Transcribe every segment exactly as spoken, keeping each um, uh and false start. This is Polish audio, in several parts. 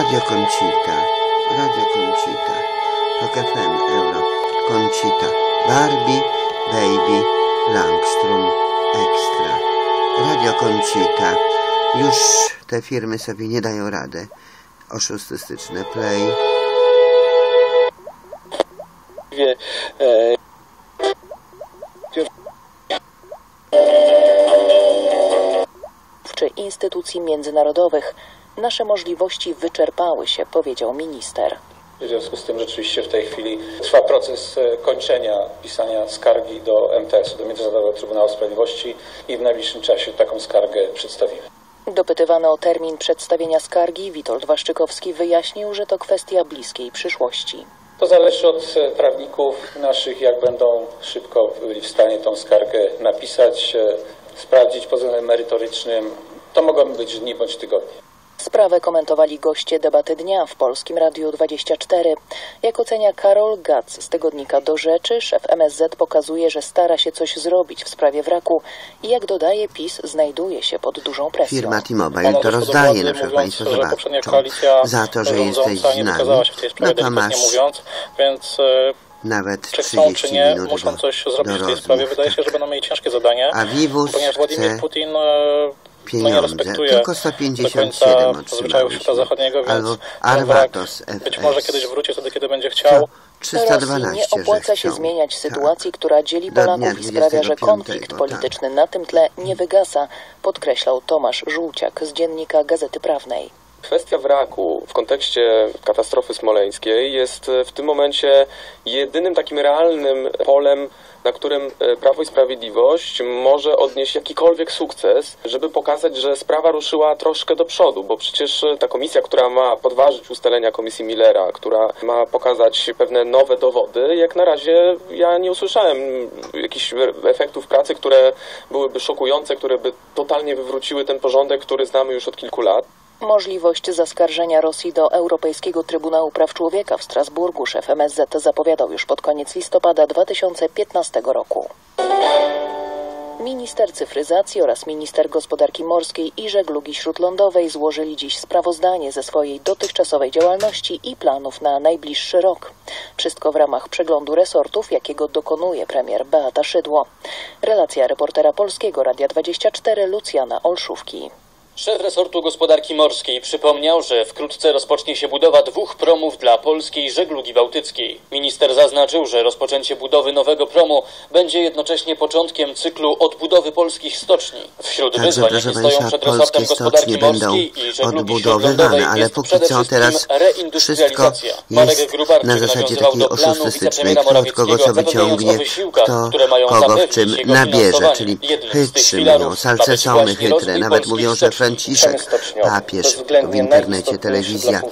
Radio Conchita, Radio Conchita, Tok F M, Euro, Conchita, Barbie, Baby, Langstrom, Extra. Radio Conchita. Już te firmy sobie nie dają rady. Oszustystyczne Play. Czy instytucji międzynarodowych. Nasze możliwości wyczerpały się, powiedział minister. W związku z tym rzeczywiście w tej chwili trwa proces kończenia pisania skargi do M T S-u, do Międzynarodowego Trybunału Sprawiedliwości i w najbliższym czasie taką skargę przedstawimy. Dopytywany o termin przedstawienia skargi, Witold Waszczykowski wyjaśnił, że to kwestia bliskiej przyszłości. To zależy od prawników naszych, jak będą szybko byli w stanie tą skargę napisać, sprawdzić pod względem merytorycznym. To mogą być dni bądź tygodnie. Sprawę komentowali goście debaty dnia w Polskim Radiu dwadzieścia cztery. Jak ocenia Karol Gac z tygodnika Do Rzeczy, szef M S Z pokazuje, że stara się coś zrobić w sprawie wraku i jak dodaje, PiS znajduje się pod dużą presją. Firma T-Mobile to rozdaje, na przykład Państwo zobaczą, za to, że jesteś z nami, no to masz więc nawet czy chcą, czy trzydzieści nie, minut muszą do, coś do zrobić w tej sprawie. Wydaje się, że będą mieli ciężkie zadanie, a Vivus ponieważ Władimir chce Putin pieniądze, no nie respektuje tylko sto pięćdziesiąt siedem otrzymałyśmy. Zachodniego, więc albo Arvatos F S. Być może kiedyś wróci wtedy, kiedy będzie chciał. trzysta dwanaście, nie opłaca się zmieniać sytuacji, tak, która dzieli Polaków i sprawia, że konflikt polityczny tak. na tym tle nie wygasa, podkreślał Tomasz Żółciak z dziennika Gazety Prawnej. Kwestia wraku w kontekście katastrofy smoleńskiej jest w tym momencie jedynym takim realnym polem, na którym Prawo i Sprawiedliwość może odnieść jakikolwiek sukces, żeby pokazać, że sprawa ruszyła troszkę do przodu, bo przecież ta komisja, która ma podważyć ustalenia komisji Millera, która ma pokazać pewne nowe dowody, jak na razie ja nie usłyszałem jakichś efektów pracy, które byłyby szokujące, które by totalnie wywróciły ten porządek, który znamy już od kilku lat. Możliwość zaskarżenia Rosji do Europejskiego Trybunału Praw Człowieka w Strasburgu szef M S Z zapowiadał już pod koniec listopada dwa tysiące piętnastego roku. Minister cyfryzacji oraz minister gospodarki morskiej i żeglugi śródlądowej złożyli dziś sprawozdanie ze swojej dotychczasowej działalności i planów na najbliższy rok. Wszystko w ramach przeglądu resortów, jakiego dokonuje premier Beata Szydło. Relacja reportera Polskiego Radia dwadzieścia cztery Lucjana Olszówki. Szef resortu gospodarki morskiej przypomniał, że wkrótce rozpocznie się budowa dwóch promów dla polskiej żeglugi bałtyckiej. Minister zaznaczył, że rozpoczęcie budowy nowego promu będzie jednocześnie początkiem cyklu odbudowy polskich stoczni. Wśród Także, wyzwań, jakie stoją przed resortem gospodarki morskiej i żeglugi śródlądowej, ale jest póki przede co wszystkim teraz reindustrializacja. jest na zasadzie takiej oszustystycznej, kto od kogo co wyciągnie, kto kogo w czym nabierze, czyli chytrzy mówią, salcesomy chytre, nawet mówią, że Franciszek, papież, w internecie, telewizja,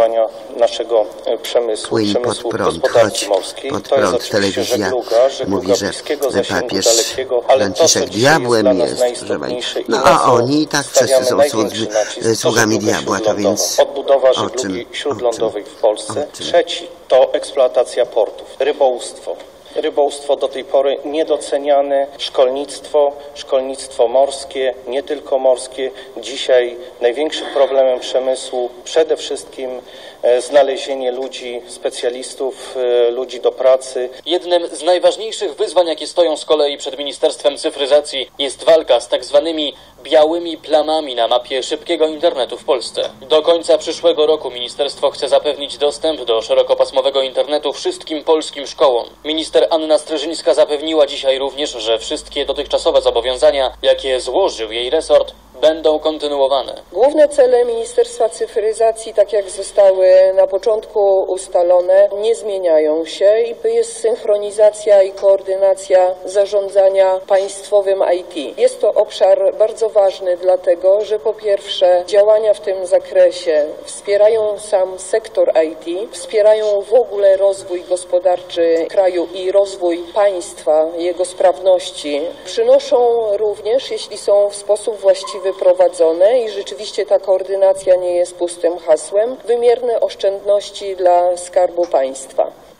płyń pod prąd, chodź pod prąd, telewizja mówi, że papież Franciszek diabłem jest, że no a oni i tak wszyscy są sługami, sługami diabła, to więc odbudowa żeglugi śródlądowej w Polsce. Trzeci to eksploatacja portów, rybołówstwo. Rybołówstwo do tej pory niedoceniane, szkolnictwo, szkolnictwo morskie, nie tylko morskie. Dzisiaj największym problemem przemysłu przede wszystkim znalezienie ludzi, specjalistów, ludzi do pracy. Jednym z najważniejszych wyzwań, jakie stoją z kolei przed Ministerstwem Cyfryzacji, jest walka z tak zwanymi białymi plamami na mapie szybkiego internetu w Polsce. Do końca przyszłego roku ministerstwo chce zapewnić dostęp do szerokopasmowego internetu wszystkim polskim szkołom. Minister Anna Stryżyńska zapewniła dzisiaj również, że wszystkie dotychczasowe zobowiązania, jakie złożył jej resort, będą kontynuowane. Główne cele Ministerstwa Cyfryzacji, tak jak zostały na początku ustalone, nie zmieniają się i jest synchronizacja i koordynacja zarządzania państwowym I T. Jest to obszar bardzo ważny dlatego, że po pierwsze działania w tym zakresie wspierają sam sektor I T, wspierają w ogóle rozwój gospodarczy kraju i rozwój państwa, jego sprawności. Przynoszą również, jeśli są w sposób właściwy prowadzone i rzeczywiście ta koordynacja nie jest pustym hasłem, wymierne oszczędności dla Skarbu Państwa.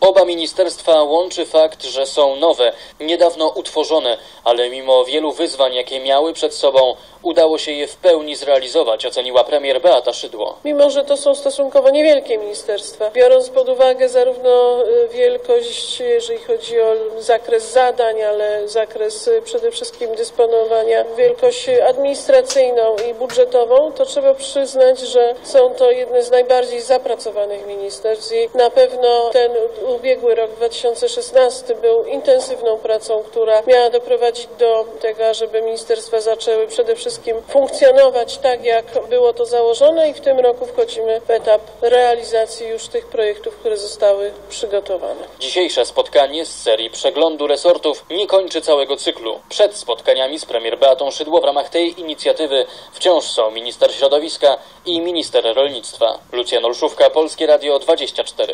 Oba ministerstwa łączy fakt, że są nowe, niedawno utworzone, ale mimo wielu wyzwań, jakie miały przed sobą, udało się je w pełni zrealizować, oceniła premier Beata Szydło. Mimo że to są stosunkowo niewielkie ministerstwa, biorąc pod uwagę zarówno wielkość, jeżeli chodzi o zakres zadań, ale zakres przede wszystkim dysponowania, wielkość administracyjną i budżetową, to trzeba przyznać, że są to jedne z najbardziej zapracowanych ministerstw i na pewno ten ubiegły rok dwa tysiące szesnasty był intensywną pracą, która miała doprowadzić do tego, żeby ministerstwa zaczęły przede wszystkim funkcjonować tak, jak było to założone i w tym roku wchodzimy w etap realizacji już tych projektów, które zostały przygotowane. Dzisiejsze spotkanie z serii przeglądu resortów nie kończy całego cyklu. Przed spotkaniami z premier Beatą Szydło w ramach tej inicjatywy wciąż są minister środowiska i minister rolnictwa. Lucjan Olszówka, Polskie Radio dwadzieścia cztery.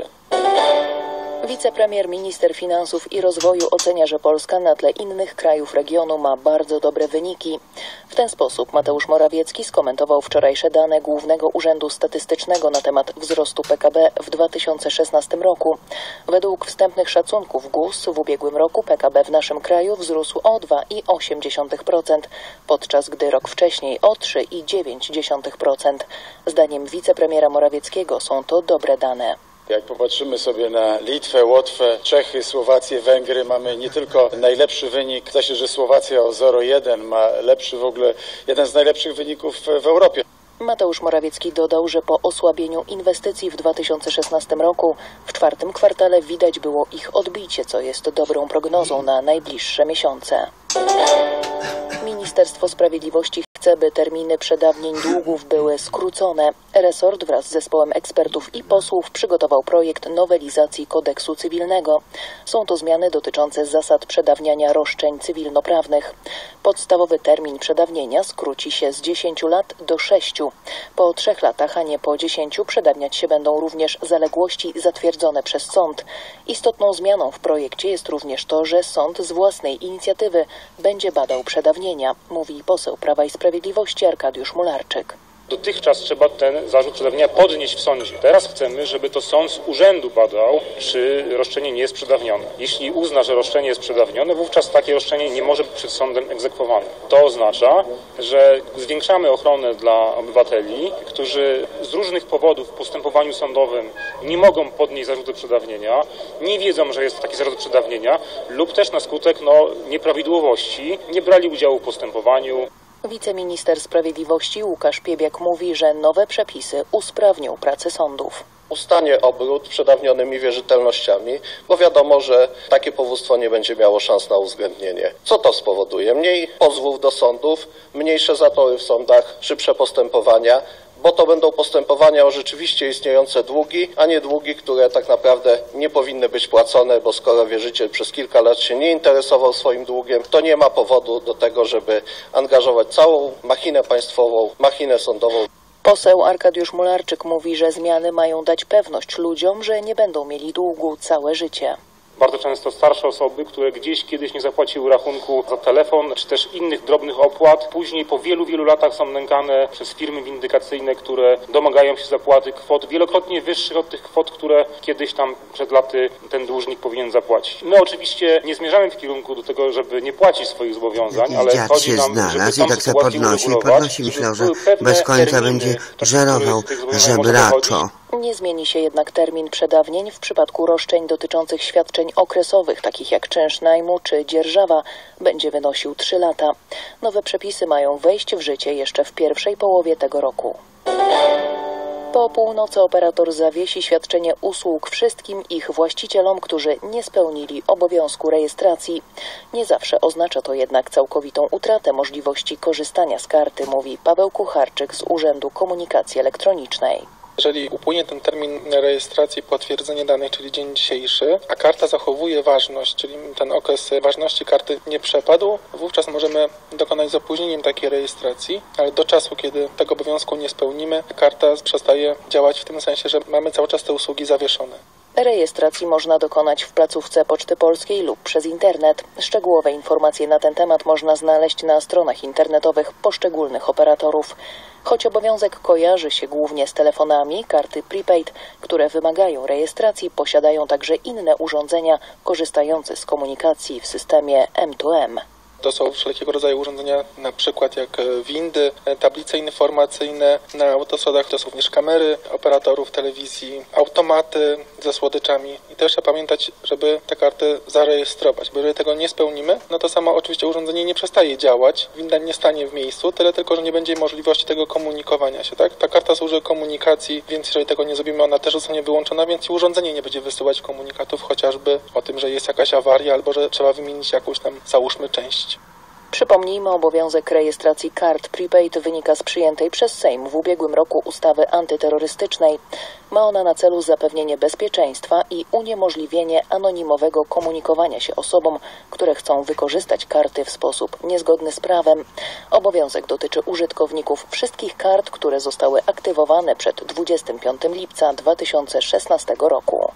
Wicepremier, minister finansów i rozwoju ocenia, że Polska na tle innych krajów regionu ma bardzo dobre wyniki. W ten sposób Mateusz Morawiecki skomentował wczorajsze dane Głównego Urzędu Statystycznego na temat wzrostu P K B w dwa tysiące szesnastym roku. Według wstępnych szacunków G U S w ubiegłym roku P K B w naszym kraju wzrósł o dwa i osiem dziesiątych procent, podczas gdy rok wcześniej o trzy i dziewięć dziesiątych procent. Zdaniem wicepremiera Morawieckiego są to dobre dane. Jak popatrzymy sobie na Litwę, Łotwę, Czechy, Słowację, Węgry, mamy nie tylko najlepszy wynik, zdaje się, że Słowacja o zero przecinek jeden ma lepszy w ogóle, jeden z najlepszych wyników w Europie. Mateusz Morawiecki dodał, że po osłabieniu inwestycji w dwa tysiące szesnastym roku w czwartym kwartale widać było ich odbicie, co jest dobrą prognozą na najbliższe miesiące. Ministerstwo Sprawiedliwości chce, by terminy przedawnień długów były skrócone. Resort wraz z zespołem ekspertów i posłów przygotował projekt nowelizacji kodeksu cywilnego. Są to zmiany dotyczące zasad przedawniania roszczeń cywilnoprawnych. Podstawowy termin przedawnienia skróci się z dziesięciu lat do sześciu. Po trzech latach, a nie po dziesięciu, przedawniać się będą również zaległości zatwierdzone przez sąd. Istotną zmianą w projekcie jest również to, że sąd z własnej inicjatywy będzie badał przedawnienia, mówi poseł Prawa i Sprawiedliwości Arkadiusz Mularczyk. Dotychczas trzeba ten zarzut przedawnienia podnieść w sądzie. Teraz chcemy, żeby to sąd z urzędu badał, czy roszczenie nie jest przedawnione. Jeśli uzna, że roszczenie jest przedawnione, wówczas takie roszczenie nie może być przed sądem egzekwowane. To oznacza, że zwiększamy ochronę dla obywateli, którzy z różnych powodów w postępowaniu sądowym nie mogą podnieść zarzutu przedawnienia, nie wiedzą, że jest taki zarzut przedawnienia lub też na skutek no, nieprawidłowości nie brali udziału w postępowaniu. Wiceminister Sprawiedliwości Łukasz Piebiak mówi, że nowe przepisy usprawnią pracę sądów. Ustanie obrót przedawnionymi wierzytelnościami, bo wiadomo, że takie powództwo nie będzie miało szans na uwzględnienie. Co to spowoduje? Mniej pozwów do sądów, mniejsze zatory w sądach, szybsze postępowania, bo to będą postępowania o rzeczywiście istniejące długi, a nie długi, które tak naprawdę nie powinny być płacone, bo skoro wierzyciel przez kilka lat się nie interesował swoim długiem, to nie ma powodu do tego, żeby angażować całą machinę państwową, machinę sądową. Poseł Arkadiusz Mularczyk mówi, że zmiany mają dać pewność ludziom, że nie będą mieli długu całe życie. Bardzo często starsze osoby, które gdzieś kiedyś nie zapłaciły rachunku za telefon, czy też innych drobnych opłat, później po wielu, wielu latach są nękane przez firmy windykacyjne, które domagają się zapłaty kwot wielokrotnie wyższych od tych kwot, które kiedyś tam przed laty ten dłużnik powinien zapłacić. My oczywiście nie zmierzamy w kierunku do tego, żeby nie płacić swoich zobowiązań, ale dziad chodzi się nam, znalazł żeby i tak se podnosi, podnosi, myślał, że bez końca będzie żerował żebraczo. Nie zmieni się jednak termin przedawnień w przypadku roszczeń dotyczących świadczeń okresowych, takich jak czynsz najmu czy dzierżawa, będzie wynosił trzy lata. Nowe przepisy mają wejść w życie jeszcze w pierwszej połowie tego roku. Po północy operator zawiesi świadczenie usług wszystkim ich właścicielom, którzy nie spełnili obowiązku rejestracji. Nie zawsze oznacza to jednak całkowitą utratę możliwości korzystania z karty, mówi Paweł Kucharczyk z Urzędu Komunikacji Elektronicznej. Jeżeli upłynie ten termin rejestracji potwierdzenia danych, czyli dzień dzisiejszy, a karta zachowuje ważność, czyli ten okres ważności karty nie przepadł, wówczas możemy dokonać z opóźnieniem takiej rejestracji, ale do czasu, kiedy tego obowiązku nie spełnimy, karta przestaje działać w tym sensie, że mamy cały czas te usługi zawieszone. Rejestracji można dokonać w placówce Poczty Polskiej lub przez internet. Szczegółowe informacje na ten temat można znaleźć na stronach internetowych poszczególnych operatorów. Choć obowiązek kojarzy się głównie z telefonami, karty prepaid, które wymagają rejestracji, posiadają także inne urządzenia korzystające z komunikacji w systemie M dwa M. To są wszelkiego rodzaju urządzenia, na przykład jak windy, tablice informacyjne na autostradach, to są również kamery operatorów telewizji, automaty ze słodyczami. I też trzeba pamiętać, żeby te karty zarejestrować, bo jeżeli tego nie spełnimy, no to samo oczywiście urządzenie nie przestaje działać, winda nie stanie w miejscu, tyle tylko, że nie będzie możliwości tego komunikowania się, tak? Ta karta służy komunikacji, więc jeżeli tego nie zrobimy, ona też zostanie wyłączona, więc i urządzenie nie będzie wysyłać komunikatów, chociażby o tym, że jest jakaś awaria albo że trzeba wymienić jakąś tam, załóżmy, część. Przypomnijmy, obowiązek rejestracji kart prepaid wynika z przyjętej przez Sejm w ubiegłym roku ustawy antyterrorystycznej. Ma ona na celu zapewnienie bezpieczeństwa i uniemożliwienie anonimowego komunikowania się osobom, które chcą wykorzystać karty w sposób niezgodny z prawem. Obowiązek dotyczy użytkowników wszystkich kart, które zostały aktywowane przed dwudziestego piątego lipca dwa tysiące szesnastego roku.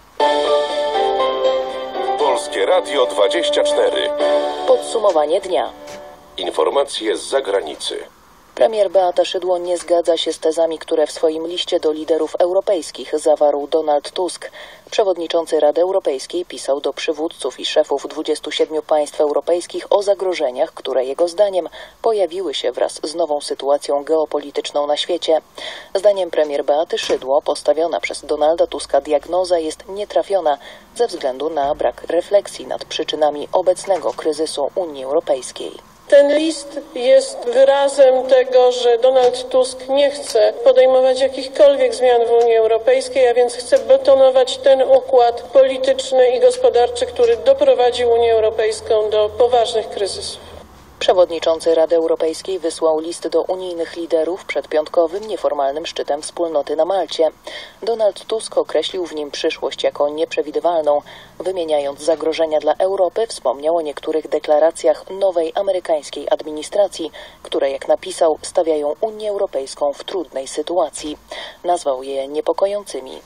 Polskie Radio dwadzieścia cztery. Podsumowanie dnia. Informacje z zagranicy. Premier Beata Szydło nie zgadza się z tezami, które w swoim liście do liderów europejskich zawarł Donald Tusk. Przewodniczący Rady Europejskiej pisał do przywódców i szefów dwudziestu siedmiu państw europejskich o zagrożeniach, które jego zdaniem pojawiły się wraz z nową sytuacją geopolityczną na świecie. Zdaniem premier Beaty Szydło postawiona przez Donalda Tuska diagnoza jest nietrafiona ze względu na brak refleksji nad przyczynami obecnego kryzysu Unii Europejskiej. Ten list jest wyrazem tego, że Donald Tusk nie chce podejmować jakichkolwiek zmian w Unii Europejskiej, a więc chce betonować ten układ polityczny i gospodarczy, który doprowadził Unię Europejską do poważnych kryzysów. Przewodniczący Rady Europejskiej wysłał list do unijnych liderów przed piątkowym nieformalnym szczytem wspólnoty na Malcie. Donald Tusk określił w nim przyszłość jako nieprzewidywalną. Wymieniając zagrożenia dla Europy, wspomniał o niektórych deklaracjach nowej amerykańskiej administracji, które, jak napisał, stawiają Unię Europejską w trudnej sytuacji. Nazwał je niepokojącymi.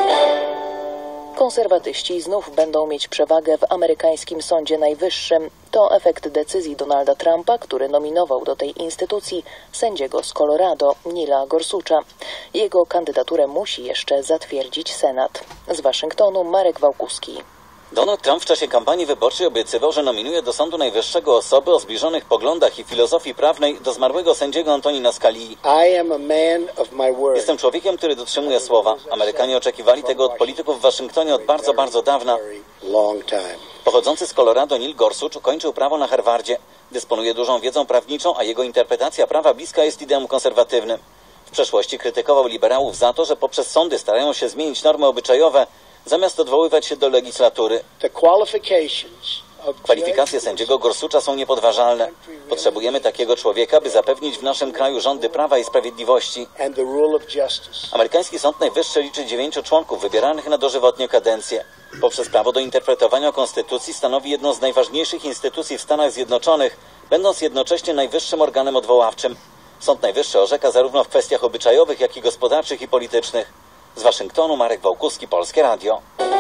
Konserwatyści znów będą mieć przewagę w amerykańskim Sądzie Najwyższym. To efekt decyzji Donalda Trumpa, który nominował do tej instytucji sędziego z Colorado, Neila Gorsucha. Jego kandydaturę musi jeszcze zatwierdzić Senat. Z Waszyngtonu Marek Wałkuski. Donald Trump w czasie kampanii wyborczej obiecywał, że nominuje do Sądu Najwyższego osoby o zbliżonych poglądach i filozofii prawnej do zmarłego sędziego Antonina Scalii. Jestem człowiekiem, który dotrzymuje słowa. Amerykanie oczekiwali tego od polityków w Waszyngtonie od bardzo, bardzo dawna. Pochodzący z Colorado Neil Gorsuch ukończył prawo na Harvardzie. Dysponuje dużą wiedzą prawniczą, a jego interpretacja prawa bliska jest ideom konserwatywnym. W przeszłości krytykował liberałów za to, że poprzez sądy starają się zmienić normy obyczajowe, zamiast odwoływać się do legislatury. Kwalifikacje sędziego Gorsucha są niepodważalne. Potrzebujemy takiego człowieka, by zapewnić w naszym kraju rządy prawa i sprawiedliwości. Amerykański Sąd Najwyższy liczy dziewięciu członków wybieranych na dożywotnie kadencje. Poprzez prawo do interpretowania konstytucji stanowi jedną z najważniejszych instytucji w Stanach Zjednoczonych, będąc jednocześnie najwyższym organem odwoławczym. Sąd Najwyższy orzeka zarówno w kwestiach obyczajowych, jak i gospodarczych i politycznych. Z Waszyngtonu Marek Wałkuski, Polskie Radio.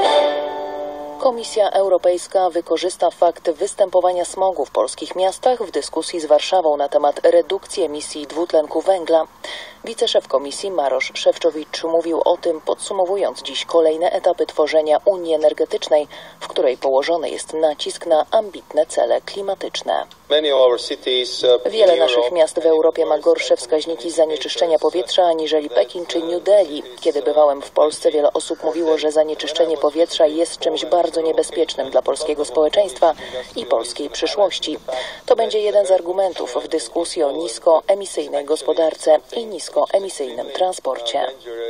Komisja Europejska wykorzysta fakt występowania smogu w polskich miastach w dyskusji z Warszawą na temat redukcji emisji dwutlenku węgla. Wiceszef Komisji Marosz Szewczowicz mówił o tym, podsumowując dziś kolejne etapy tworzenia Unii Energetycznej, w której położony jest nacisk na ambitne cele klimatyczne. Wiele naszych miast w Europie ma gorsze wskaźniki zanieczyszczenia powietrza aniżeli Pekin czy New Delhi. Kiedy bywałem w Polsce, wiele osób mówiło, że zanieczyszczenie powietrza jest czymś bardzo niebezpiecznym dla polskiego społeczeństwa i polskiej przyszłości. To będzie jeden z argumentów w dyskusji o niskoemisyjnej gospodarce i niskoemisyjnym transporcie.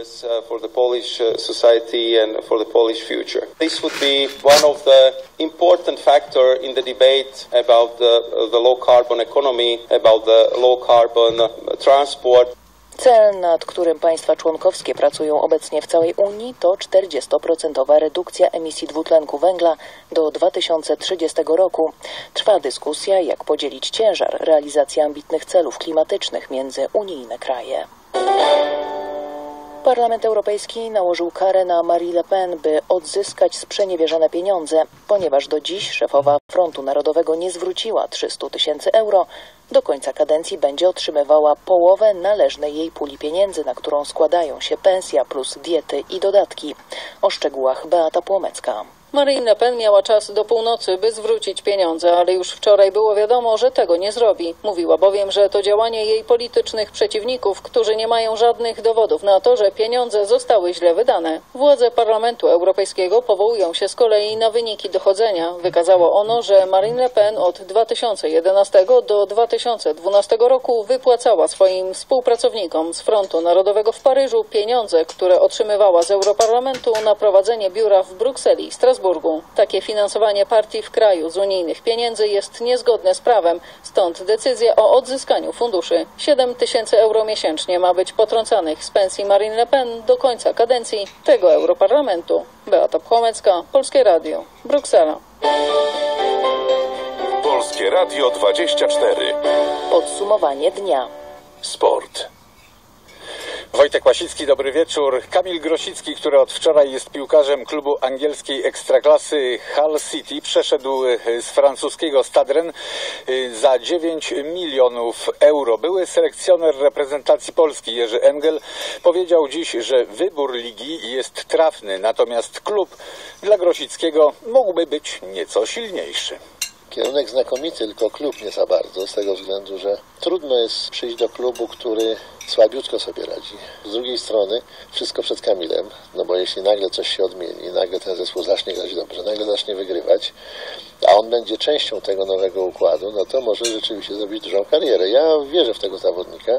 This would be one of the important factor in the debate about the, the low carbon economy, about the low carbon transport. Cel, nad którym państwa członkowskie pracują obecnie w całej Unii, to czterdziestoprocentowa redukcja emisji dwutlenku węgla do dwa tysiące trzydziestego roku. Trwa dyskusja, jak podzielić ciężar realizacji ambitnych celów klimatycznych między unijne kraje. Parlament Europejski nałożył karę na Marie Le Pen, by odzyskać sprzeniewierzone pieniądze. Ponieważ do dziś szefowa Frontu Narodowego nie zwróciła trzystu tysięcy euro, do końca kadencji będzie otrzymywała połowę należnej jej puli pieniędzy, na którą składają się pensja plus diety i dodatki. O szczegółach Beata Płomecka. Marine Le Pen miała czas do północy, by zwrócić pieniądze, ale już wczoraj było wiadomo, że tego nie zrobi. Mówiła bowiem, że to działanie jej politycznych przeciwników, którzy nie mają żadnych dowodów na to, że pieniądze zostały źle wydane. Władze Parlamentu Europejskiego powołują się z kolei na wyniki dochodzenia. Wykazało ono, że Marine Le Pen od dwa tysiące jedenastego do dwa tysiące dwunastego roku wypłacała swoim współpracownikom z Frontu Narodowego w Paryżu pieniądze, które otrzymywała z Europarlamentu na prowadzenie biura w Brukseli i Strasburgu. Takie finansowanie partii w kraju z unijnych pieniędzy jest niezgodne z prawem, stąd decyzja o odzyskaniu funduszy. siedem tysięcy euro miesięcznie ma być potrącanych z pensji Marine Le Pen do końca kadencji tego Europarlamentu. Beata Pchomecka, Polskie Radio, Bruksela. Polskie Radio dwadzieścia cztery. Podsumowanie dnia. Sport. Wojtek Łasicki, dobry wieczór. Kamil Grosicki, który od wczoraj jest piłkarzem klubu angielskiej ekstraklasy Hull City, przeszedł z francuskiego Stade Rennes za dziewięć milionów euro. Były selekcjoner reprezentacji Polski Jerzy Engel powiedział dziś, że wybór ligi jest trafny, natomiast klub dla Grosickiego mógłby być nieco silniejszy. Kierunek znakomity, tylko klub nie za bardzo, z tego względu, że trudno jest przyjść do klubu, który słabiutko sobie radzi. Z drugiej strony wszystko przed Kamilem, no bo jeśli nagle coś się odmieni, nagle ten zespół zacznie grać dobrze, nagle zacznie wygrywać, a on będzie częścią tego nowego układu, no to może rzeczywiście zrobić dużą karierę. Ja wierzę w tego zawodnika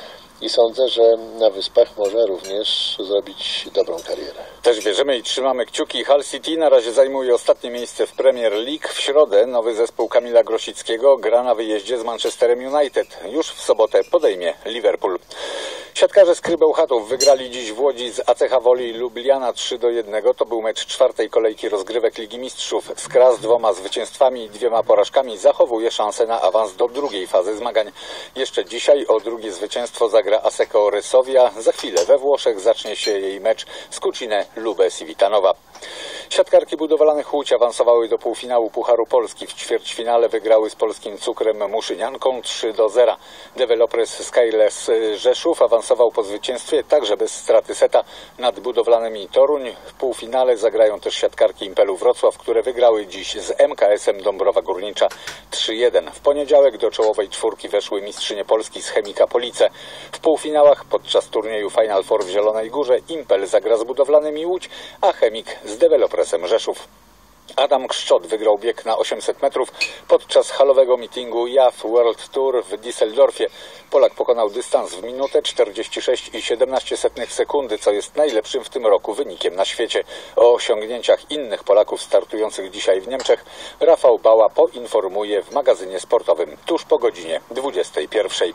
i sądzę, że na Wyspach może również zrobić dobrą karierę. Też wierzymy i trzymamy kciuki. Hull City na razie zajmuje ostatnie miejsce w Premier League. W środę nowy zespół Kamila Grosickiego gra na wyjeździe z Manchesterem United. Już w sobotę podejmie Liverpool. Siatkarze z Krybełchatów wygrali dziś w Łodzi z A C H Woli Lubliana trzy do jednego. To był mecz czwartej kolejki rozgrywek Ligi Mistrzów. Skra z dwoma zwycięstwami i dwiema porażkami zachowuje szansę na awans do drugiej fazy zmagań. Jeszcze dzisiaj o drugie zwycięstwo zagra Asseco Resovia. Za chwilę we Włoszech zacznie się jej mecz z Cucine Lube Civitanowa. Siatkarki budowlanych Łódź awansowały do półfinału Pucharu Polski. W ćwierćfinale wygrały z polskim Cukrem Muszynianką trzy do zera. Developers Skyless Rzeszów awansował po zwycięstwie także bez straty seta nad budowlanymi Toruń. W półfinale zagrają też siatkarki Impelu Wrocław, które wygrały dziś z M K S-em Dąbrowa Górnicza trzy jeden. W poniedziałek do czołowej czwórki weszły mistrzynie Polski z Chemika Police. W półfinałach podczas turnieju Final Four w Zielonej Górze Impel zagra z budowlanymi Łódź, a Chemik z Developersem Rzeszów. Adam Kszczot wygrał bieg na osiemset metrów podczas halowego meetingu J A F World Tour w Düsseldorfie. Polak pokonał dystans w minutę czterdzieści sześć i siedemnaście setnych sekundy, co jest najlepszym w tym roku wynikiem na świecie. O osiągnięciach innych Polaków startujących dzisiaj w Niemczech Rafał Bała poinformuje w magazynie sportowym tuż po godzinie dwudziestej pierwszej.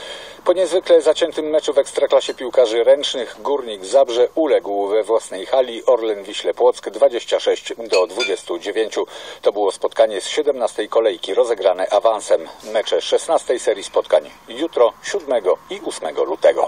Po niezwykle zaciętym meczu w Ekstraklasie piłkarzy ręcznych Górnik Zabrze uległ we własnej hali Orlen Wiśle Płock dwadzieścia sześć do dwudziestu dziewięciu. To było spotkanie z siedemnastej kolejki rozegrane awansem. Mecze szesnastej serii spotkań jutro, siódmego i ósmego lutego.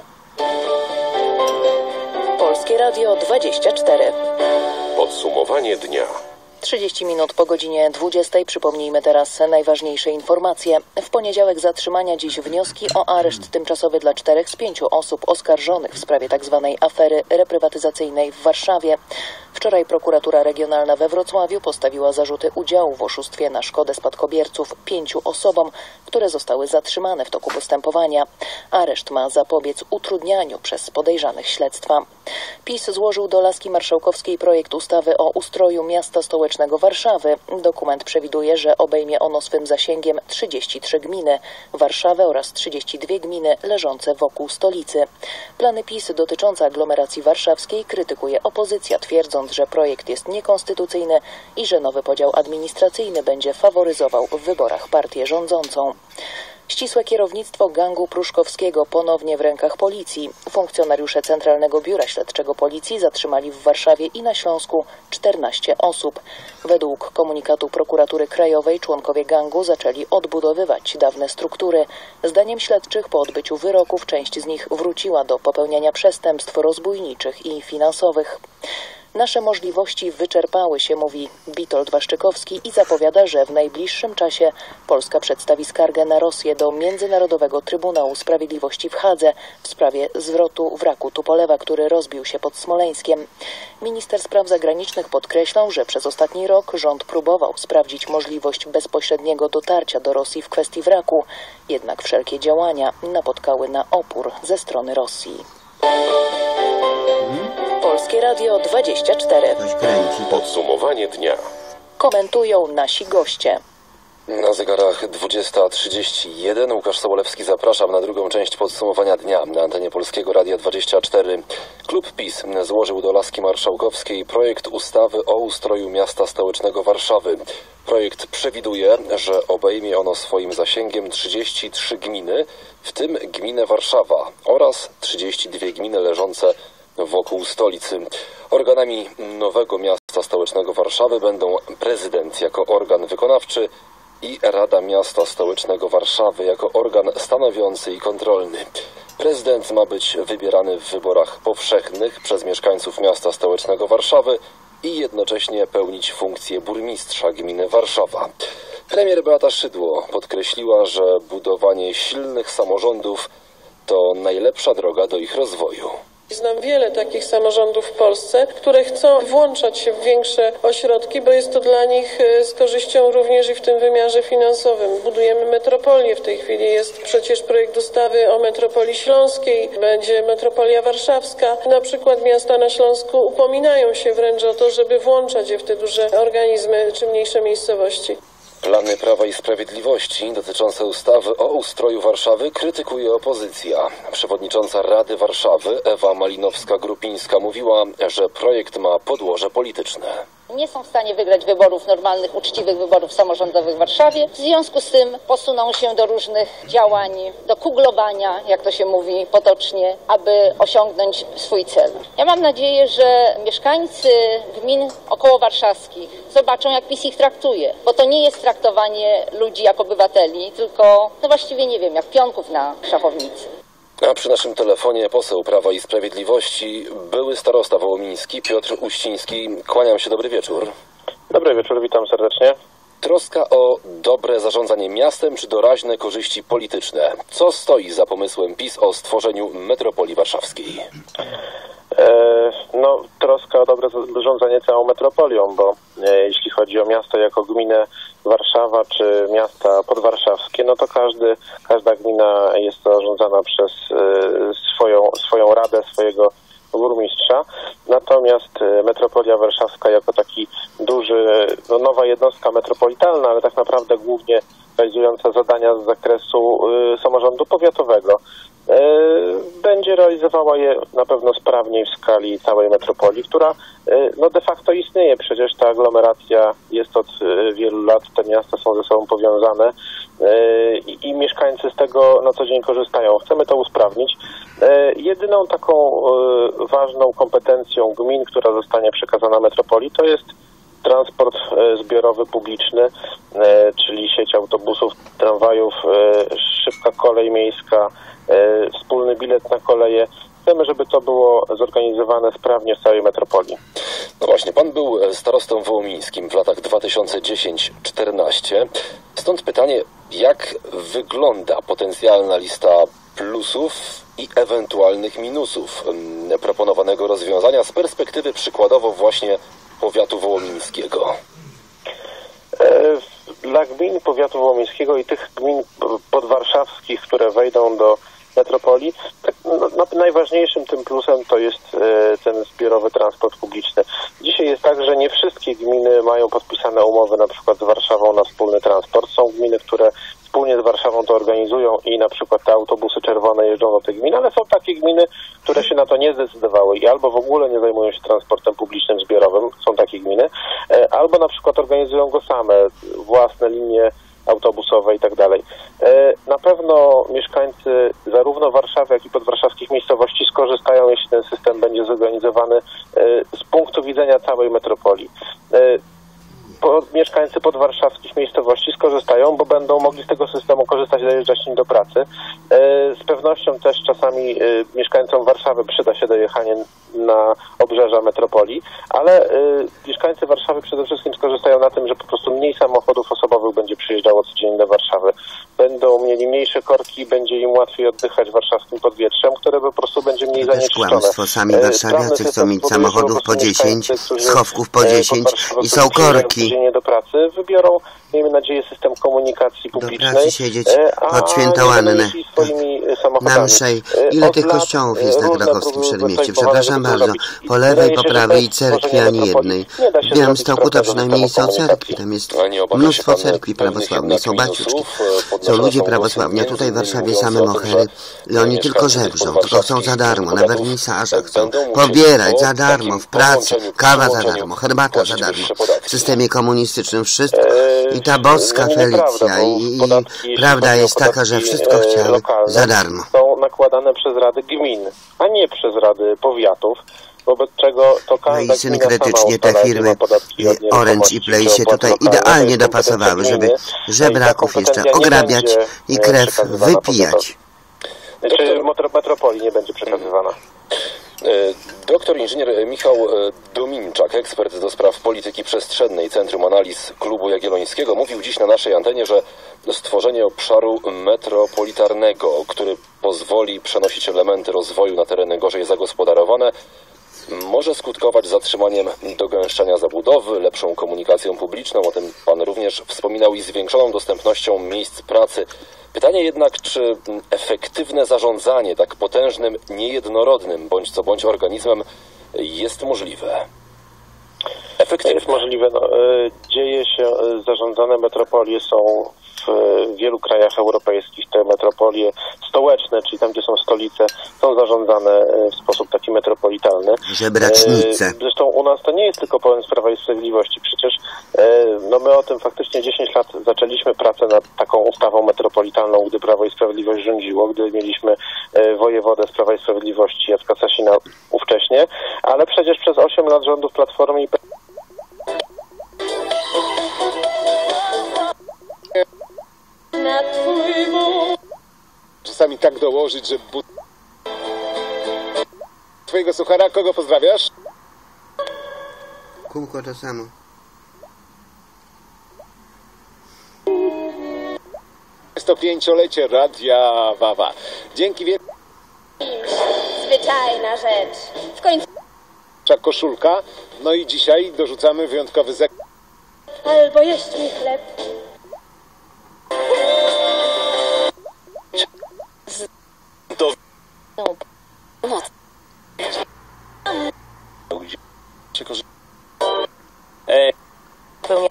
Polskie Radio dwadzieścia cztery. Podsumowanie dnia. trzydzieści minut po godzinie dwudziestej. Przypomnijmy teraz najważniejsze informacje. W poniedziałek zatrzymania dziś wnioski o areszt tymczasowy dla czterech z pięciu osób oskarżonych w sprawie tzw. afery reprywatyzacyjnej w Warszawie. Wczoraj prokuratura regionalna we Wrocławiu postawiła zarzuty udziału w oszustwie na szkodę spadkobierców pięciu osobom, które zostały zatrzymane w toku postępowania. Areszt ma zapobiec utrudnianiu przez podejrzanych śledztwa. PiS złożył do laski marszałkowskiej projekt ustawy o ustroju miasta stołecznego Warszawy. Dokument przewiduje, że obejmie ono swym zasięgiem trzydzieści trzy gminy, Warszawę oraz trzydzieści dwie gminy leżące wokół stolicy. Plany PiS dotyczące aglomeracji warszawskiej krytykuje opozycja, twierdząc, że projekt jest niekonstytucyjny i że nowy podział administracyjny będzie faworyzował w wyborach partię rządzącą. Ścisłe kierownictwo gangu pruszkowskiego ponownie w rękach policji. Funkcjonariusze Centralnego Biura Śledczego Policji zatrzymali w Warszawie i na Śląsku czternaście osób. Według komunikatu Prokuratury Krajowej członkowie gangu zaczęli odbudowywać dawne struktury. Zdaniem śledczych po odbyciu wyroków część z nich wróciła do popełniania przestępstw rozbójniczych i finansowych. Nasze możliwości wyczerpały się, mówi Witold Waszczykowski i zapowiada, że w najbliższym czasie Polska przedstawi skargę na Rosję do Międzynarodowego Trybunału Sprawiedliwości w Hadze w sprawie zwrotu wraku Tupolewa, który rozbił się pod Smoleńskiem. Minister spraw zagranicznych podkreślał, że przez ostatni rok rząd próbował sprawdzić możliwość bezpośredniego dotarcia do Rosji w kwestii wraku, jednak wszelkie działania napotkały na opór ze strony Rosji. Polskie Radio dwadzieścia cztery. Podsumowanie dnia. Komentują nasi goście. Na zegarach dwudziesta trzydzieści jeden. Łukasz Sobolewski, zapraszam na drugą część podsumowania dnia na antenie Polskiego Radia dwadzieścia cztery. Klub PiS złożył do Laski Marszałkowskiej projekt ustawy o ustroju miasta stołecznego Warszawy. Projekt przewiduje, że obejmie ono swoim zasięgiem trzydzieści trzy gminy, w tym gminę Warszawa oraz trzydzieści dwie gminy leżące wokół stolicy. Organami nowego miasta stołecznego Warszawy będą prezydent jako organ wykonawczy i Rada Miasta Stołecznego Warszawy jako organ stanowiący i kontrolny. Prezydent ma być wybierany w wyborach powszechnych przez mieszkańców miasta stołecznego Warszawy i jednocześnie pełnić funkcję burmistrza gminy Warszawa. Premier Beata Szydło podkreśliła, że budowanie silnych samorządów to najlepsza droga do ich rozwoju. Znam wiele takich samorządów w Polsce, które chcą włączać się w większe ośrodki, bo jest to dla nich z korzyścią również i w tym wymiarze finansowym. Budujemy metropolię. W tej chwili jest przecież projekt ustawy o metropolii śląskiej. Będzie metropolia warszawska. Na przykład miasta na Śląsku upominają się wręcz o to, żeby włączać je w te duże organizmy czy mniejsze miejscowości. Plany Prawa i Sprawiedliwości dotyczące ustawy o ustroju Warszawy krytykuje opozycja. Przewodnicząca Rady Warszawy Ewa Malinowska-Grupińska mówiła, że projekt ma podłoże polityczne. Nie są w stanie wygrać wyborów normalnych, uczciwych wyborów samorządowych w Warszawie. W związku z tym posuną się do różnych działań, do kuglowania, jak to się mówi potocznie, aby osiągnąć swój cel. Ja mam nadzieję, że mieszkańcy gmin okołowarszawskich zobaczą, jak PiS ich traktuje, bo to nie jest traktowanie ludzi jak obywateli, tylko no właściwie nie wiem, jak pionków na szachownicy. A przy naszym telefonie poseł Prawa i Sprawiedliwości, były starosta wołomiński Piotr Uściński. Kłaniam się, dobry wieczór. Dobry wieczór, witam serdecznie. Troska o dobre zarządzanie miastem czy doraźne korzyści polityczne? Co stoi za pomysłem PiS o stworzeniu metropolii warszawskiej? E, no, troska o dobre zarządzanie całą metropolią, bo e, jeśli chodzi o miasto jako gminę Warszawa czy miasta podwarszawskie, no to każdy, każda gmina jest zarządzana przez e, swoją, swoją radę, swojego burmistrza. Natomiast metropolia warszawska jako taki duży, no nowa jednostka metropolitalna, ale tak naprawdę głównie realizująca zadania z zakresu y, samorządu powiatowego, y, będzie realizowała je na pewno sprawniej w skali całej metropolii, która y, no de facto istnieje. Przecież ta aglomeracja jest od y, wielu lat, te miasta są ze sobą powiązane y, i mieszkańcy z tego na co dzień korzystają. Chcemy to usprawnić. Y, jedyną taką y, ważną kompetencją gmin, która zostanie przekazana metropolii, to jest transport zbiorowy publiczny, czyli sieć autobusów, tramwajów, szybka kolej miejska, wspólny bilet na koleje. Chcemy, żeby to było zorganizowane sprawnie w całej metropolii. No właśnie, pan był starostą wołomińskim w latach dwa tysiące dziesiąty do czternastego. Stąd pytanie, jak wygląda potencjalna lista plusów i ewentualnych minusów proponowanego rozwiązania z perspektywy przykładowo właśnie powiatu wołomińskiego? Dla gmin powiatu wołomińskiego i tych gmin podwarszawskich, które wejdą do metropolii, tak, no, najważniejszym tym plusem to jest ten zbiorowy transport publiczny. Dzisiaj jest tak, że nie wszystkie gminy mają podpisane umowy na przykład z Warszawą na wspólny transport. Są gminy, które wspólnie z Warszawą to organizują i na przykład te autobusy czerwone jeżdżą do tych gmin, ale są takie gminy, które się na to nie zdecydowały i albo w ogóle nie zajmują się transportem publicznym zbiorowym, są takie gminy, albo na przykład organizują go same, własne linie autobusowe i tak dalej. Na pewno mieszkańcy zarówno Warszawy, jak i podwarszawskich miejscowości skorzystają, jeśli ten system będzie zorganizowany z punktu widzenia całej metropolii. Po, mieszkańcy podwarszawskich miejscowości skorzystają, bo będą mogli z tego systemu korzystać, dojeżdżać nim do pracy. E, z pewnością też czasami e, mieszkańcom Warszawy przyda się dojechanie na obrzeża metropolii, ale e, mieszkańcy Warszawy przede wszystkim skorzystają na tym, że po prostu mniej samochodów osobowych będzie przyjeżdżało codziennie do Warszawy. Będą mieli mniejsze korki, będzie im łatwiej oddychać warszawskim powietrzem, które po prostu będzie mniej zanieczyszczone. To jest kłamstwo. Sami warszawiacy chcą mieć samochodów po dziesięć, schowków po dziesięć i są korki. Do pracy wybiorą, miejmy nadzieję, system komunikacji publicznej. Do pracy siedzieć pod Świętołanne. Na mszej. Ile tych kościołów jest na Krakowskim Przedmieściu? Przepraszam bardzo. Po lewej, po prawej cerkwi ani jednej. W Białymstoku to przynajmniej są cerkwi. Tam jest mnóstwo cerkwi prawosławnych. Są baciuszki. Są ludzie prawosławni. A tutaj w Warszawie same mohery. I oni tylko żebrzą. Tylko chcą za darmo. Na wernisażach chcą pobierać za darmo. W pracy. Kawa za darmo. Herbata za darmo. W systemie komunistycznym wszystko. I ta boska Felicja. I, i prawda jest taka, że wszystko chciały za darmo. Są nakładane przez rady gmin, a nie przez rady powiatów. Wobec czego to każda no i synkretycznie te firmy Orange i Play się tutaj idealnie dopasowały, żeby żebraków jeszcze ograbiać i krew wypijać. Czy metropolii nie będzie przekazywana? Doktor inżynier Michał Dominczak, ekspert do spraw polityki przestrzennej Centrum Analiz Klubu Jagiellońskiego, mówił dziś na naszej antenie, że stworzenie obszaru metropolitarnego, który pozwoli przenosić elementy rozwoju na tereny gorzej zagospodarowane, może skutkować zatrzymaniem dogęszczania zabudowy, lepszą komunikacją publiczną, o tym pan również wspominał, i zwiększoną dostępnością miejsc pracy. Pytanie jednak, czy efektywne zarządzanie tak potężnym, niejednorodnym bądź co bądź organizmem jest możliwe? Efektywne. Jest możliwe. No, dzieje się, zarządzane metropolie są w wielu krajach europejskich. Te metropolie stołeczne, czyli tam, gdzie są stolice, są zarządzane w sposób taki metropolitalny. Żebracznice. Zresztą u nas to nie jest tylko pomysł Prawa i Sprawiedliwości. Przecież no my o tym faktycznie dziesięć lat zaczęliśmy pracę nad taką ustawą metropolitalną, gdy Prawo i Sprawiedliwość rządziło, gdy mieliśmy wojewodę z Prawa i Sprawiedliwości Jacka Sasina ówcześnie, ale przecież przez osiem lat rządów Platformy i czasami tak dołożyć, że but... Twojego suchara, kogo pozdrawiasz? Kółko to samo. Jest to pięciolecie Radia Wawa. Dzięki wielkie. Zwyczajna rzecz. W końcu. Koszulka. No i dzisiaj dorzucamy wyjątkowy zek... Albo jeść mi chleb. To... No, moc. Gdzie korzysta? E... Pełnia...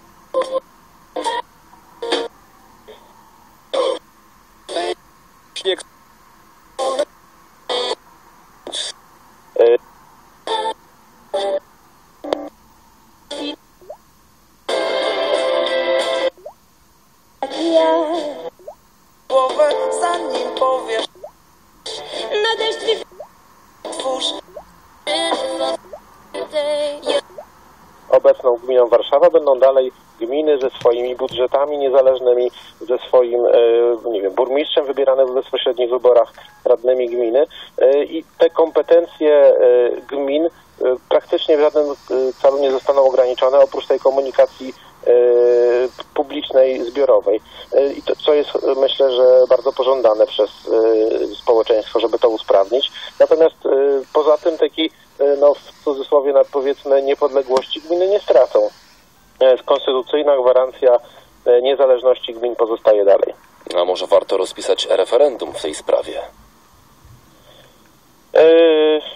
Śnieg... Głowę, zanim powiesz. Na deszcz twórz. Obecną gminą Warszawa będą dalej gminy ze swoimi budżetami niezależnymi, ze swoim, nie wiem, burmistrzem wybieranym w bezpośrednich wyborach, radnymi gminy, i te kompetencje gmin praktycznie w żadnym celu nie zostaną ograniczone, oprócz tej komunikacji publicznej, zbiorowej. I to, co jest, myślę, że bardzo pożądane przez społeczeństwo, żeby to usprawnić. Natomiast poza tym taki, no w cudzysłowie, no, powiedzmy, niepodległości gminy nie stracą. Konstytucyjna gwarancja niezależności gmin pozostaje dalej. A może warto rozpisać referendum w tej sprawie? Yy...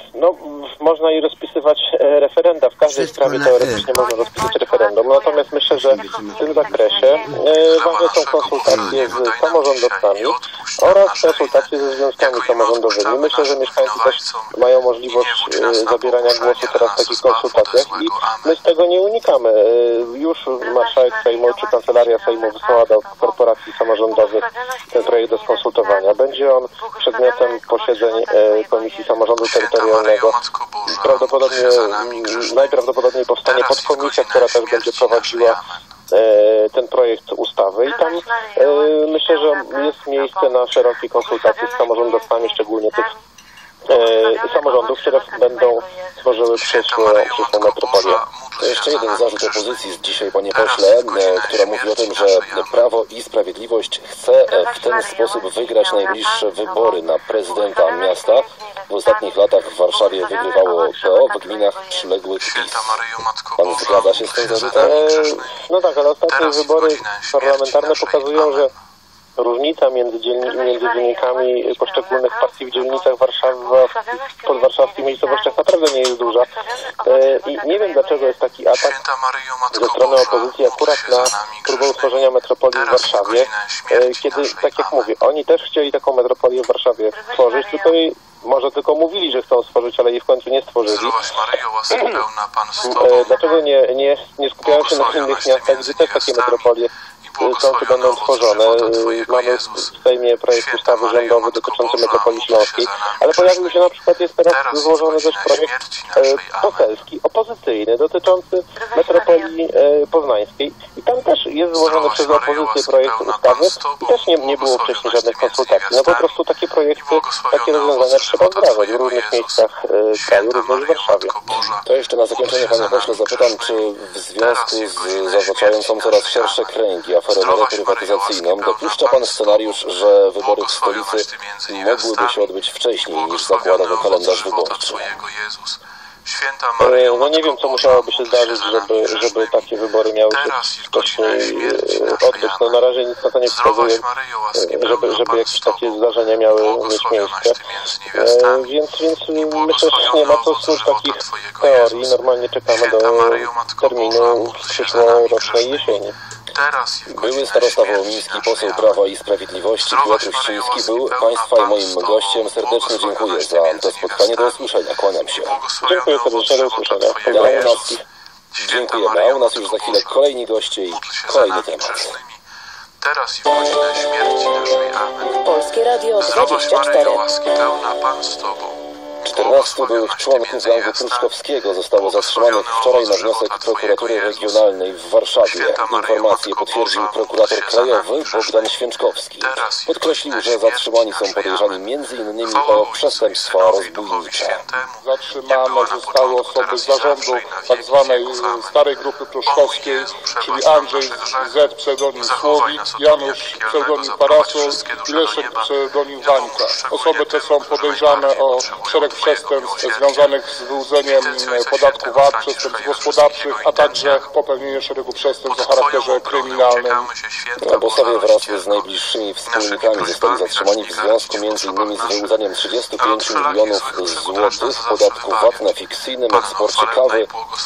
No, można i rozpisywać referenda. W każdej sprawie teoretycznie można rozpisać referendum. Natomiast myślę, że w tym zakresie e, ważne są konsultacje z samorządowcami oraz konsultacje ze związkami samorządowymi. Myślę, że mieszkańcy też mają możliwość e, zabierania głosu teraz w takich konsultacjach i my z tego nie unikamy. E, już marszałek Sejmu czy Kancelaria Sejmu wysłała do korporacji samorządowych ten projekt do skonsultowania. Będzie on przedmiotem posiedzeń e, Komisji Samorządu Terytorialnego. Prawdopodobnie, najprawdopodobniej powstanie podkomisja, która też będzie prowadziła e, ten projekt ustawy i tam e, myślę, że jest miejsce na szerokie konsultacje z samorządowcami, szczególnie tych e, samorządów, które będą tworzyły przyszłą, przyszłą metropolię. To jeszcze jeden zarzut opozycji z dzisiaj, panie pośle, która mówi o tym, że Prawo i Sprawiedliwość chce w ten sposób wygrać najbliższe wybory na prezydenta miasta. W ostatnich latach w Warszawie wygrywało P O, w gminach przyległych PiS. Pan zgadza się z tym zarzutem? No tak, ale ostatnie wybory parlamentarne pokazują, że różnica między, dzielni między wynikami poszczególnych partii w dzielnicach Warszawa, w podwarszawskich miejscowościach naprawdę nie jest duża. E, I nie wiem, dlaczego jest taki atak ze strony opozycji akurat na próbę utworzenia metropolii w Warszawie, e, kiedy, tak jak mówię, oni też chcieli taką metropolię w Warszawie stworzyć, tylko jej może tylko mówili, że chcą stworzyć, ale jej w końcu nie stworzyli. E, dlaczego nie, nie, nie skupiają się na innych miastach, gdzie też takie metropolie są czy będą tworzone. Mamy w Sejmie projekt ustawy rządowy dotyczący metropolii śląskiej, ale pojawił się na przykład, jest teraz złożony też projekt e, poselski, opozycyjny, dotyczący metropolii e, poznańskiej i tam też jest złożony przez opozycję projekt ustawy i też nie, nie było wcześniej żadnych konsultacji. No po prostu takie projekty, takie rozwiązania trzeba wdrażać w różnych miejscach e, kraju, również w Warszawie. To jeszcze na zakończenie, panie pośle, zapytam, czy w związku z zaznaczającą coraz szersze kręgi aferą reprywatyzacyjną dopuszcza pan scenariusz, że wybory w stolicy mogłyby się odbyć wcześniej niż zakładał kalendarz wyborczy? E, no nie wiem, co musiałoby się zdarzyć, żeby, żeby takie wybory miały się wcześniej odbyć. No na razie nic na to nie wskazuje, żeby, żeby jakieś takie zdarzenia miały mieć miejsce. E, więc, więc myślę, że nie ma co snuć takich teorii. Normalnie czekamy do terminu przyszłorocznej jesieni. Były starosta wołomiński, poseł Prawa i Sprawiedliwości Piotr Ściński był państwa i moim gościem. Serdecznie dziękuję za to spotkanie. Do usłyszenia. Kłaniam się. Dziękuję serdecznie. Do usłyszenia. A u nas, dziękujemy. A u nas już za chwilę kolejni goście i kolejny temat. Teraz i w godzinę śmierci naszej. Amen. Polskie Radio Zdrowaś dwadzieścia cztery. Maryjo, łaski pełna, Pan z Tobą. czternastu byłych członków gangu Pruszkowskiego zostało zatrzymanych wczoraj na wniosek prokuratury regionalnej w Warszawie. Informację potwierdził prokurator krajowy Bogdan Święczkowski. Podkreślił, że zatrzymani są podejrzani między innymi o przestępstwa rozbójnicze. Zatrzymane zostały osoby z zarządu tak zwanej starej grupy pruszkowskiej, czyli Andrzej Z, pseudonim Słowik, Janusz, pseudonim Parasol i Leszek, pseudonim Wańka. Osoby te są podejrzane o szereg przestępstw związanych z wyłudzeniem podatku V A T, przestępstw gospodarczych, a także popełnienie szeregu przestępstw o charakterze kryminalnym. Bosowie wraz z najbliższymi wspólnikami zostali zatrzymani w związku m.in. z wyłudzaniem trzydziestu pięciu milionów złotych podatku V A T na fikcyjnym eksporcie kawy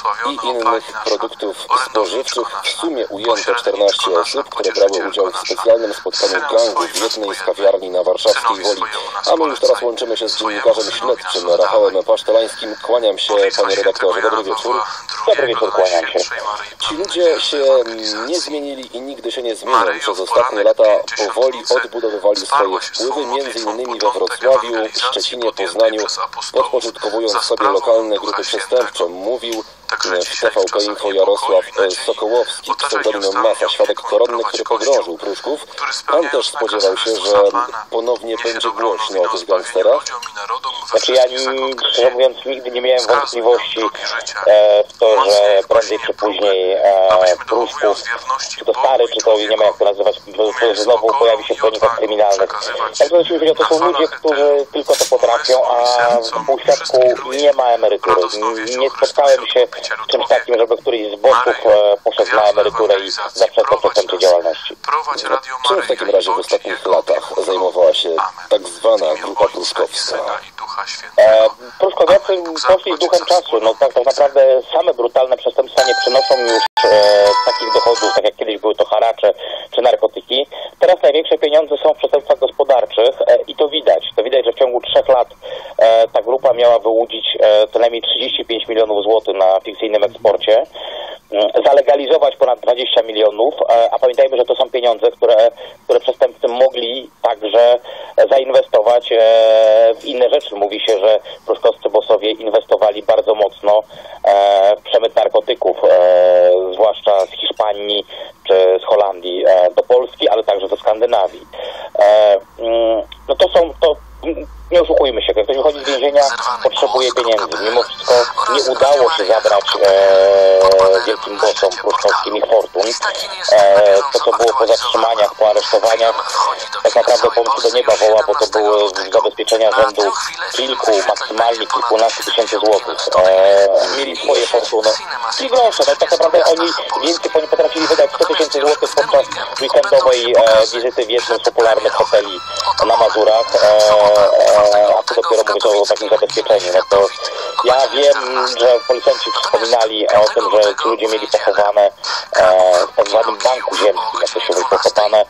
i innych produktów spożywczych. W sumie ujęto czternaście osób, które brały udział w specjalnym spotkaniu gangu w jednej z kawiarni na warszawskiej Woli. A my już teraz łączymy się z dziennikarzem śledczym Rafałem Pasztolańskim. Kłaniam się, panie redaktorze. Dobry wieczór. Dobry wieczór, kłaniam się. Ci ludzie się nie zmienili i nigdy się nie zmienią. Przez ostatnie lata powoli odbudowywali swoje wpływy, między innymi we Wrocławiu, Szczecinie, Poznaniu, podporządkowując sobie lokalne grupy przestępcze. Mówił w T V P Info Jarosław Sokołowski, pseudonim Masa, świadek koronny, który pogrążył Pruszków. Pan też spodziewał się, że ponownie będzie głośno o tych gangsterach? Znaczy ja, szczerze mówiąc, nigdy nie miałem wątpliwości e, w to, że prędzej czy później e, Pruszków, czy to stary, czy to nie ma jak to nazywać, to znowu pojawi się w kronikach kryminalnych. Także jeśli chodzi o to, są ludzie, którzy tylko to potrafią, a w półświadku nie ma emerytury. Nie spotkałem się z czymś takim, żeby któryś z bossów e, poszedł na emeryturę i zaprzestał przestępczej działalności. Czym w takim razie w ostatnich latach zajmowała się tak zwana grupa pruszkowska? E, Pruszkowiacy poszli z duchem czasu. No tak, tak naprawdę same brutalne przestępstwa nie przynoszą już e, takich dochodów, tak jak kiedyś były to haracze czy narkotyki. Teraz największe pieniądze są w przestępstwach gospodarczych e, i to widać. To widać, że w ciągu trzech lat e, ta grupa miała wyłudzić e, co najmniej trzydzieści pięć milionów złotych na fikcyjnym eksporcie, e, zalegalizować ponad dwadzieścia milionów, e, a pamiętajmy, że to są pieniądze, które, które przestępcy mogli także zainwestować e, w inne rzeczy. Mówi się, że pruszkowscy bossowie inwestowali bardzo mocno e, w przemyt narkotyków, e, zwłaszcza z Hiszpanii czy z Holandii e, do Polski, ale także do Skandynawii. E, mm, no to są, to nie oszukujmy się, jak ktoś wychodzi z więzienia, potrzebuje pieniędzy. Mimo wszystko nie udało się zabrać e, wielkim bossom pruszkowskim ich fortun. E, to, co było po zatrzymaniach, po aresztowaniach, tak naprawdę pomysł do nieba woła, bo to były zabezpieczenia rzędu kilku, maksymalnie kilkunastu tysięcy złotych. E, mieli swoje fortuny i grosze. No, tak naprawdę oni więcej oni potrafili wydać sto tysięcy złotych podczas weekendowej e, wizyty w jednym z popularnych hoteli na Mazurach. E, a tu dopiero mówię o takim zabezpieczeniu. No to ja wiem, że policjanci wspominali o tym, że ci ludzie mieli pochowane e, w tak zwanym banku ziemskim, jak to się mówi, pochowane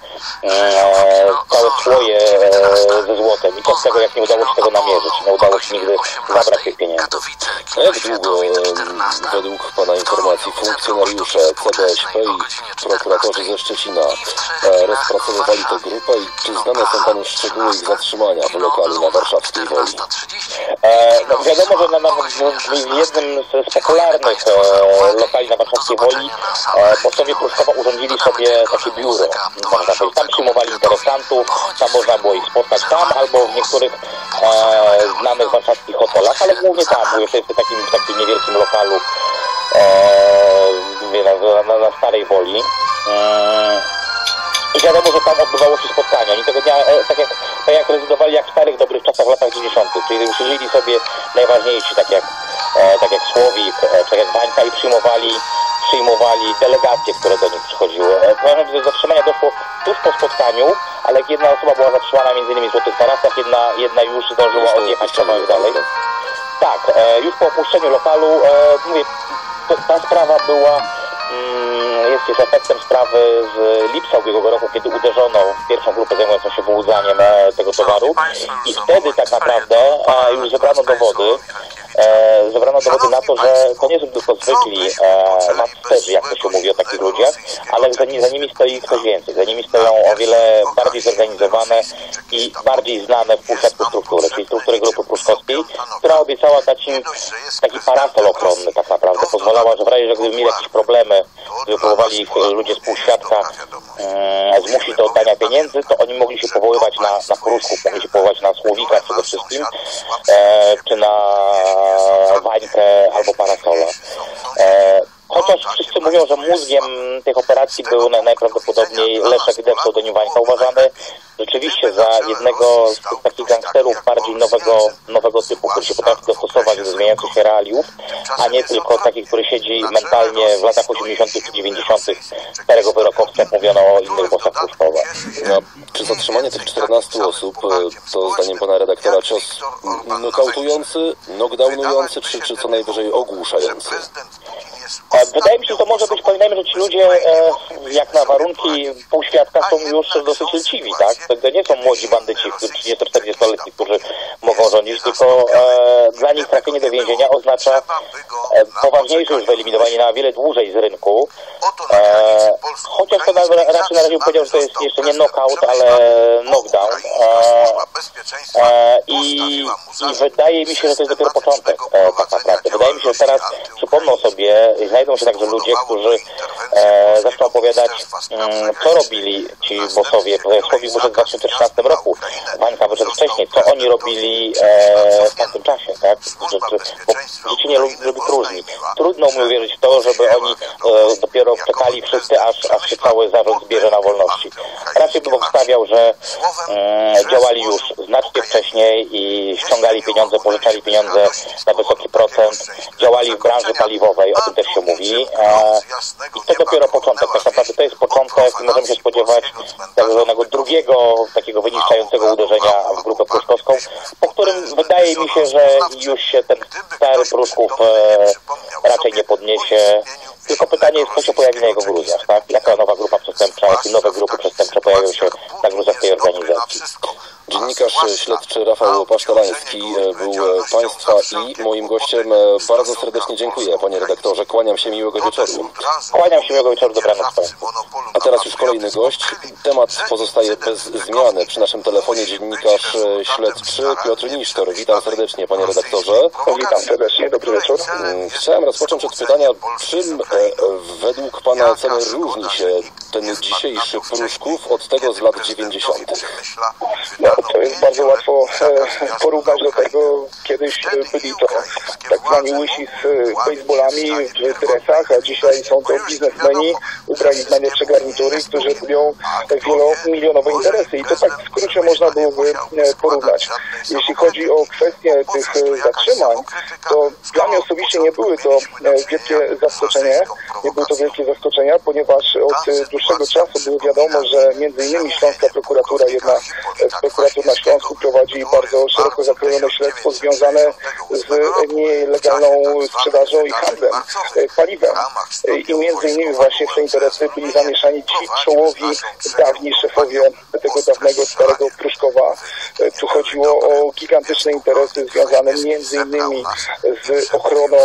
e, całe słoje e, ze złotem. I co z tego, jak nie udało się tego namierzyć, nie udało się nigdy zabrać tych pieniędzy. A jak długo e, według Pana informacji funkcjonariusze C B S P i prokuratorzy ze Szczecina e, rozpracowywali tę grupę i czy znane są Panu szczegóły ich zatrzymania w lokalu na warszawskiej Woli? E, no wiadomo, że na, na, w jednym z, z popularnych e, lokali na warszawskiej Woli e, posłowie Pruszkowa urządzili sobie takie biuro. Tam przyjmowali interesantów, tam można było ich spotkać tam albo w niektórych e, znanych warszawskich hotelach, ale głównie tam, mówię, to jest w takim, w takim niewielkim lokalu e, na, na, na Starej Woli. E, I wiadomo, że tam odbywało się spotkania. Oni tego dnia, e, tak, jak, tak jak rezydowali jak w starych, dobrych czasach w latach dziewięćdziesiątych. Czyli usiedzieli sobie najważniejsi, tak jak, e, tak jak Słowik, e, tak jak Wańka i przyjmowali, przyjmowali delegacje, które do nich przychodziły. E, do zatrzymania doszło tuż po spotkaniu, ale jedna osoba była zatrzymana między innymi w Złotych Tarasach, jedna, jedna już zdążyła odjechać kawałek dalej. Tak, e, już po opuszczeniu lokalu, e, mówię, to, ta sprawa była jest też efektem sprawy z lipca ubiegłego roku, kiedy uderzono w pierwszą grupę zajmującą się wyłudzaniem tego towaru i wtedy tak naprawdę już zebrano dowody, e, zebrano dowody na to, że to nie są tylko zwykli e, nadsterzy, jak to się mówi o takich ludziach, ale za, za nimi stoi ktoś więcej. Za nimi stoją o wiele bardziej zorganizowane i bardziej znane w półświadku struktury, czyli struktury grupy pruszkowskiej, która obiecała dać im taki parasol ochronny tak naprawdę. Pozwalała, że w razie, że gdyby mieli jakieś problemy, gdyby próbowali ich ludzie z półświadka e, zmusić do oddania pieniędzy, to oni mogli się powoływać na, na Pruszków, mogli się powoływać na Słowika przede wszystkim, e, czy na Wańkę albo Parasola. E, Chociaż wszyscy mówią, że mózgiem tych operacji był najprawdopodobniej Leszek D. pseudonim Wańka, uważany rzeczywiście za jednego z tych takich gangsterów bardziej nowego, nowego typu, który się potrafi dostosować do zmieniających się realiów, a nie tylko taki, który siedzi mentalnie w latach osiemdziesiątych czy dziewięćdziesiątych starego wyrokowca, jak mówiono o innych bossach Pruszkowa. No, czy zatrzymanie tych czternastu osób to zdaniem pana redaktora cios nokautujący, knockdownujący, czy, czy co najwyżej ogłuszający? Wydaje mi się, że to może być, pamiętajmy, że ci ludzie e, jak na warunki półświadka są już dosyć leciwi, tak? To, to nie są młodzi bandyci, trzydziesto-czterdziestoletni, którzy mogą rządzić, tylko e, dla nich trafienie do więzienia oznacza e, poważniejsze już wyeliminowanie na wiele dłużej z rynku. E, chociaż to na, raczej na razie powiedział, że to jest jeszcze nie knockout, ale knockdown. E, e, i, I wydaje mi się, że to jest dopiero początek, e, tak naprawdę. Wydaje mi się, że teraz przypomną sobie, znajdą się także ludzie, którzy e, zaczną opowiadać, mm, co robili ci bossowie. Słowik wyszedł w dwa tysiące trzynastym roku, Wańka wyszedł wcześniej, co oni robili e, w tamtym czasie, tak? Że, że, bo życie nie lubi, lubi próżni. Trudno mi uwierzyć w to, żeby oni e, dopiero czekali wszyscy, aż, aż się cały zarząd zbierze na wolności. Raczej bym obstawiał, że e, działali już znacznie wcześniej i ściągali pieniądze, pożyczali pieniądze na wysoki procent, działali w branży paliwowej, o tym też się mówi. Brukseli. I to dopiero początek, tak naprawdę to jest początek. Możemy się spodziewać tak zwanego drugiego takiego wyniszczającego uderzenia w grupę pruszkowską, po którym wydaje mi się, że już się ten stary Pruszków e, raczej nie podniesie. Tylko pytanie jest, co się pojawi na jego gruzach, tak? Jaka nowa grupa przestępcza, jakie nowe grupy przestępcze pojawią się na gruzach tej organizacji. Dziennikarz śledczy Rafał Pasztelański był Państwa i moim gościem. Bardzo serdecznie dziękuję, panie redaktorze. Kłaniam się, miłego wieczoru. Kłaniam się, miłego wieczoru, dobranoc Państwu. A teraz już kolejny gość. Temat pozostaje bez zmiany. Przy naszym telefonie dziennikarz śledczy Piotr Nisztor. Witam serdecznie, panie redaktorze. Witam serdecznie, dobry wieczór. Chciałem rozpocząć od pytania, czym według pana oceny różni się ten dzisiejszy Pruszków od tego z lat dziewięćdziesiątych? No, to jest bardzo łatwo e, porównać do tego, kiedyś byli to tak zwani łysi z baseballami w dresach, a dzisiaj są to biznesmeni ubrani w najlepsze garnitury, którzy robią wielomilionowe interesy. I to tak w skrócie można byłoby porównać. Jeśli chodzi o kwestię tych zatrzymań, to dla mnie osobiście nie były to wielkie zaskoczenie, nie były to wielkie zaskoczenia, ponieważ od dłuższego czasu było wiadomo, że między innymi Śląska prokuratura, jedna z prokuratur na Śląsku prowadzi bardzo szeroko zakrojone śledztwo związane z nielegalną sprzedażą i handlem paliwem. I między innymi właśnie w te interesy byli zamieszani ci czołowi, dawni szefowie tego dawnego starego Pruszkowa. Tu chodziło o gigantyczne interesy związane między innymi z ochroną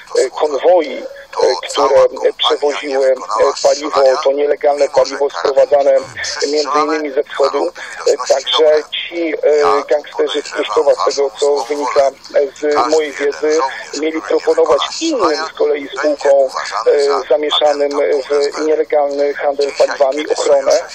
konwoi, które przewoziły paliwo, to nielegalne paliwo sprowadzane między innymi ze wschodu. Także ci gangsterzy z Pruszkowa, z tego co wynika z mojej wiedzy, mieli proponować innym z kolei spółkom zamieszanym w nielegalny handel paliwami ochronę.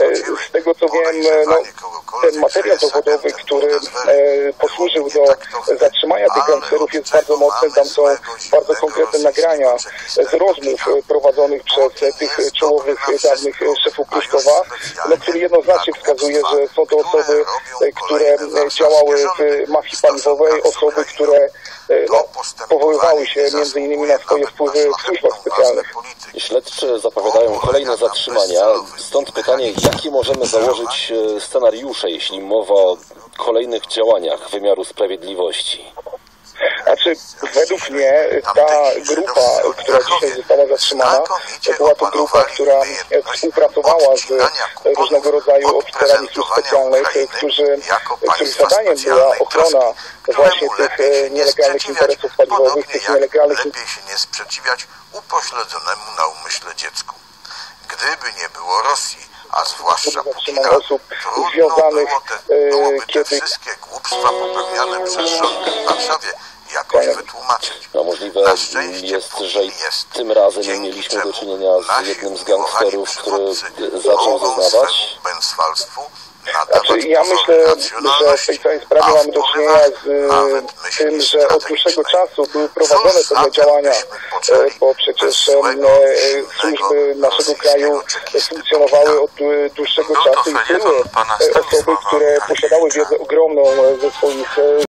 Z tego co wiem, no, ten materiał dowodowy, który posłużył do zatrzymania tych gangsterów, jest bardzo mocny. Tam są bardzo konkretne nagrania z rozmów prowadzonych przez tych czołowych dawnych szefów Pruszkowa, no, który jednoznacznie wskazuje, że są to osoby, które działały w mafii paliwowej, osoby, które no, powoływały się między innymi na swoje wpływy w służbach specjalnych. Śledczy zapowiadają kolejne zatrzymania, stąd pytanie, jakie możemy założyć scenariusze, jeśli mowa o kolejnych działaniach wymiaru sprawiedliwości? Znaczy, według mnie ta grupa, która dzisiaj została zatrzymana, była to grupa, która współpracowała z różnego rodzaju oficerami służb specjalnych, którzy, których zadaniem była ochrona właśnie tych nielegalnych interesów paliwowych, tych nielegalnych... Lepiej się nie sprzeciwiać upośledzonemu na umyśle dziecku. Gdyby nie było Rosji, a zwłaszcza Putina, osób związanych, byłoby te kiedy... wszystkie głupstwa popełniane przez rząd w Warszawie jakoś wytłumaczyć. A możliwe jest, że i tym razem mieliśmy do czynienia z jednym z gangsterów, który zaczął zeznawać? Znaczy, ja myślę, że w tej całej sprawie mamy do czynienia z tym, że od dłuższego czasu były prowadzone pewne działania, bo przecież służby naszego kraju funkcjonowały od dłuższego czasu i były osoby, które posiadały wiedzę ogromną ze swoich